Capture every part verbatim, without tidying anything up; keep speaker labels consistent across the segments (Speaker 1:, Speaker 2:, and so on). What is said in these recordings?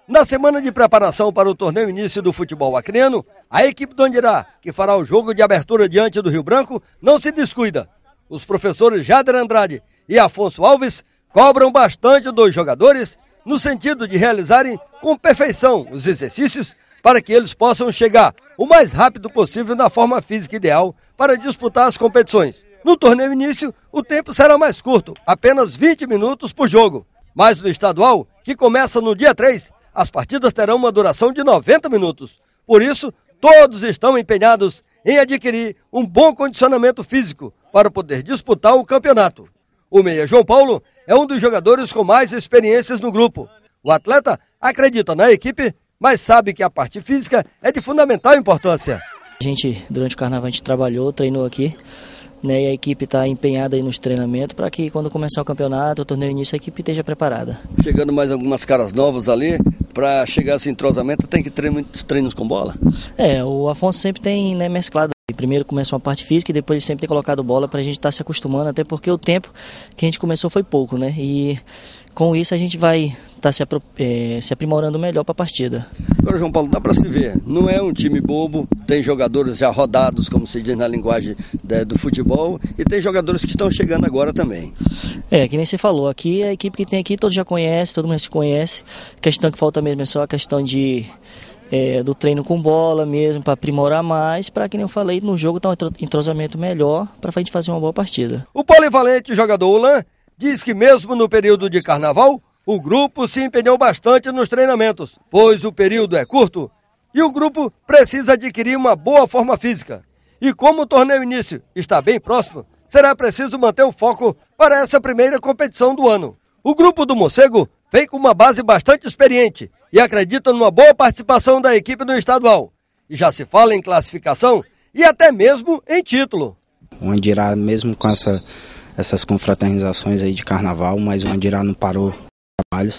Speaker 1: Na semana de preparação para o torneio início do futebol acreano, a equipe do Andirá, que fará o jogo de abertura diante do Rio Branco, não se descuida. Os professores Jader Andrade e Afonso Alves cobram bastante dos jogadores no sentido de realizarem com perfeição os exercícios para que eles possam chegar o mais rápido possível na forma física ideal para disputar as competições. No torneio início, o tempo será mais curto, apenas vinte minutos por jogo. Mas no estadual, que começa no dia três, as partidas terão uma duração de noventa minutos. Por isso, todos estão empenhados em adquirir um bom condicionamento físico para poder disputar o campeonato. O meia João Paulo é um dos jogadores com mais experiências no grupo. O atleta acredita na equipe, mas sabe que a parte física é de fundamental importância.
Speaker 2: A gente, durante o carnaval, a gente trabalhou, treinou aqui, né, e a equipe está empenhada aí nos treinamentos para que quando começar o campeonato, o torneio início, a equipe esteja preparada.
Speaker 1: Chegando mais algumas caras novas ali, para chegar a esse entrosamento tem que ter muitos treinos com bola?
Speaker 2: É, o Afonso sempre tem, né, mesclado. Primeiro começa uma parte física e depois ele sempre tem colocado bola para a gente estar tá se acostumando, até porque o tempo que a gente começou foi pouco, né? E com isso a gente vai estar tá se, é, se aprimorando melhor para a partida.
Speaker 1: Agora, João Paulo, dá para se ver, não é um time bobo, tem jogadores já rodados, como se diz na linguagem de, do futebol, e tem jogadores que estão chegando agora também.
Speaker 2: É, que nem você falou, aqui a equipe que tem aqui todos já conhecem, todo mundo se conhece. A questão que falta mesmo é só a questão de... É, do treino com bola mesmo, para aprimorar mais, para, que nem eu falei, no jogo tá um entrosamento melhor, para a gente fazer uma boa partida.
Speaker 1: O polivalente jogador Ulan diz que mesmo no período de carnaval, o grupo se empenhou bastante nos treinamentos, pois o período é curto e o grupo precisa adquirir uma boa forma física. E como o torneio início está bem próximo, será preciso manter o foco para essa primeira competição do ano. O grupo do Morcego vem com uma base bastante experiente e acredita numa boa participação da equipe no estadual. E já se fala em classificação e até mesmo em título.
Speaker 3: O Andirá, mesmo com essa, essas confraternizações aí de carnaval, mas o Andirá não parou os trabalhos.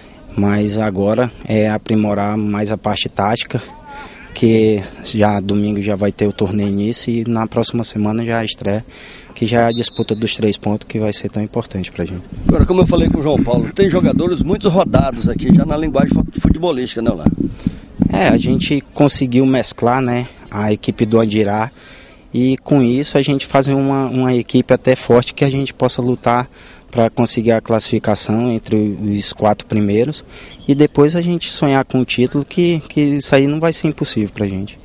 Speaker 3: Mas agora é aprimorar mais a parte tática, que já domingo já vai ter o torneio início e na próxima semana já a estreia, que já é a disputa dos três pontos que vai ser tão importante pra gente.
Speaker 1: Agora, como eu falei com o João Paulo, tem jogadores muito rodados aqui, já na linguagem futebolística, não, lá?
Speaker 3: É, a gente conseguiu mesclar, né, a equipe do Andirá e com isso a gente fazer uma, uma equipe até forte que a gente possa lutar para conseguir a classificação entre os quatro primeiros e depois a gente sonhar com o título, que, que isso aí não vai ser impossível pra gente.